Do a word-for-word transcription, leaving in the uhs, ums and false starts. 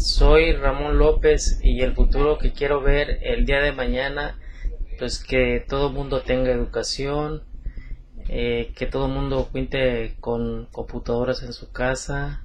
Soy Ramón López y el futuro que quiero ver el día de mañana, pues que todo el mundo tenga educación, eh, que todo el mundo cuente con computadoras en su casa,